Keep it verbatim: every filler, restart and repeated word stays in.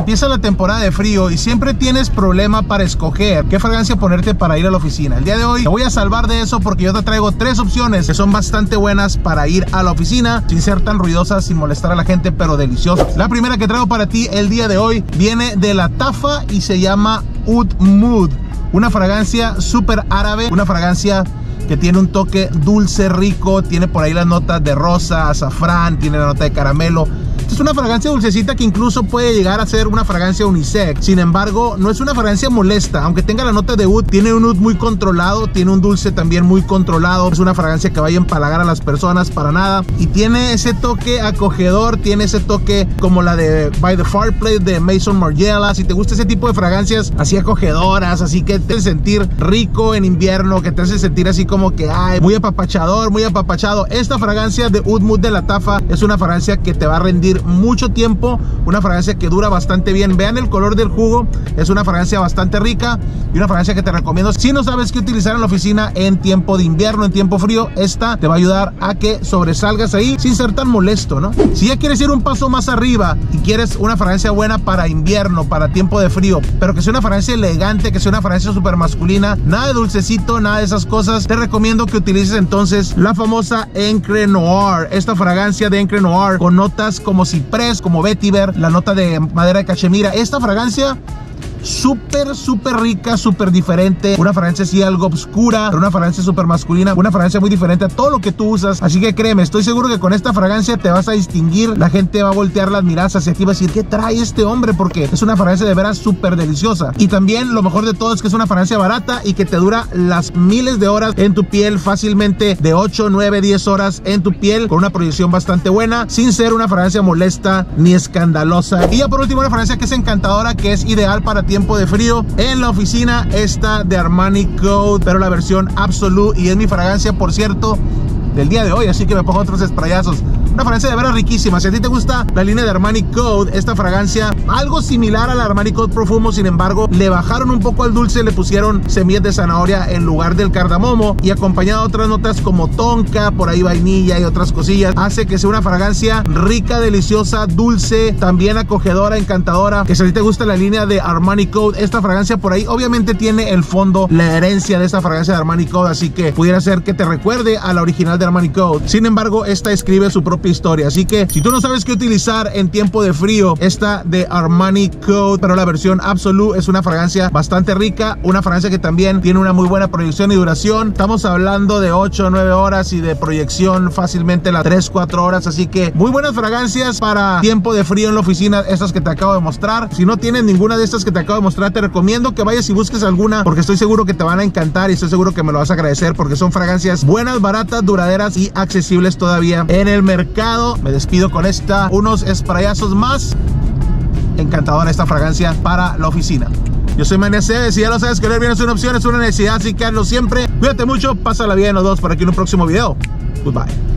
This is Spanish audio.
empieza la temporada de frío y siempre tienes problema para escoger qué fragancia ponerte para ir a la oficina. El día de hoy te voy a salvar de eso porque yo te traigo tres opciones que son bastante buenas para ir a la oficina sin ser tan ruidosas, sin molestar a la gente, pero deliciosas. La primera que traigo para ti el día de hoy viene de la Tafa y se llama Oud Mood. Una fragancia súper árabe, una fragancia que tiene un toque dulce, rico, tiene por ahí las notas de rosa, azafrán, tiene la nota de caramelo. Es una fragancia dulcecita que incluso puede llegar a ser una fragancia unisex. Sin embargo, no es una fragancia molesta. Aunque tenga la nota de oud, tiene un oud muy controlado, tiene un dulce también muy controlado. Es una fragancia que vaya a empalagar a las personas para nada. Y tiene ese toque acogedor, tiene ese toque como la de By the Fireplace de Maison Margiela. Si te gusta ese tipo de fragancias así acogedoras, así que te hace sentir rico en invierno, que te hace sentir así como que ay, muy apapachador, muy apapachado. Esta fragancia de Oud Mood de la Tafa es una fragancia que te va a rendir mucho tiempo, una fragancia que dura bastante bien. Vean el color del jugo, es una fragancia bastante rica y una fragancia que te recomiendo si no sabes qué utilizar en la oficina en tiempo de invierno, en tiempo frío. Esta te va a ayudar a que sobresalgas ahí sin ser tan molesto, ¿no? Si ya quieres ir un paso más arriba y quieres una fragancia buena para invierno, para tiempo de frío, pero que sea una fragancia elegante, que sea una fragancia súper masculina, nada de dulcecito, nada de esas cosas, te recomiendo que utilices entonces la famosa Encre Noir. Esta fragancia de Encre Noir con notas como ciprés, como vetiver, la nota de madera de cachemira. Esta fragancia súper, súper rica, súper diferente. Una fragancia así algo oscura, pero una fragancia súper masculina. Una fragancia muy diferente a todo lo que tú usas. Así que créeme, estoy seguro que con esta fragancia te vas a distinguir. La gente va a voltear las miradas hacia ti y va a decir, ¿qué trae este hombre? Porque es una fragancia de veras súper deliciosa. Y también lo mejor de todo es que es una fragancia barata y que te dura las miles de horas en tu piel fácilmente, de ocho, nueve, diez horas en tu piel, con una proyección bastante buena, sin ser una fragancia molesta ni escandalosa. Y ya por último, una fragancia que es encantadora, que es ideal para ti tiempo de frío en la oficina, esta de Armani Code, pero la versión Absolute, y es mi fragancia, por cierto, del día de hoy, así que me pongo otros sprayazos. Una fragancia de veras riquísima. Si a ti te gusta la línea de Armani Code, esta fragancia algo similar a la Armani Code Profumo, sin embargo le bajaron un poco al dulce, le pusieron semillas de zanahoria en lugar del cardamomo y acompañado de otras notas como tonka, por ahí vainilla y otras cosillas, hace que sea una fragancia rica, deliciosa, dulce, también acogedora, encantadora. Que si a ti te gusta la línea de Armani Code, esta fragancia por ahí obviamente tiene el fondo, la herencia de esta fragancia de Armani Code, así que pudiera ser que te recuerde a la original de Armani Code. Sin embargo, esta escribe su propia historia, así que si tú no sabes qué utilizar en tiempo de frío, esta de Armani Code, pero la versión Absolute, es una fragancia bastante rica, una fragancia que también tiene una muy buena proyección y duración. Estamos hablando de ocho o nueve horas y de proyección fácilmente las tres cuatro horas, así que muy buenas fragancias para tiempo de frío en la oficina, estas que te acabo de mostrar. Si no tienes ninguna de estas que te acabo de mostrar, te recomiendo que vayas y busques alguna, porque estoy seguro que te van a encantar y estoy seguro que me lo vas a agradecer, porque son fragancias buenas, baratas, duraderas y accesibles todavía en el mercado. Me despido con esta, unos sprayazos más. Encantadora esta fragancia para la oficina. Yo soy Manese, si ya lo sabes que leer bien es una opción, es una necesidad, así que hazlo siempre. Cuídate mucho, pásala bien los dos por aquí en un próximo video. Goodbye.